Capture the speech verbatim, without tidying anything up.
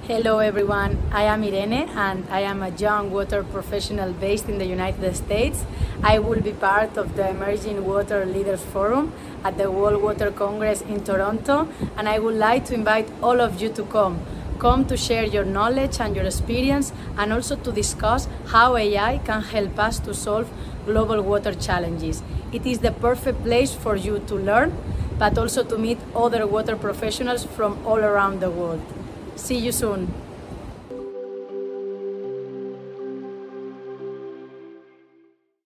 Hello everyone, I am Irene and I am a young water professional based in the United States. I will be part of the Emerging Water Leaders Forum at the World Water Congress in Toronto, and I would like to invite all of you to come. Come to share your knowledge and your experience, and also to discuss how A I can help us to solve global water challenges. It is the perfect place for you to learn, but also to meet other water professionals from all around the world. See you soon.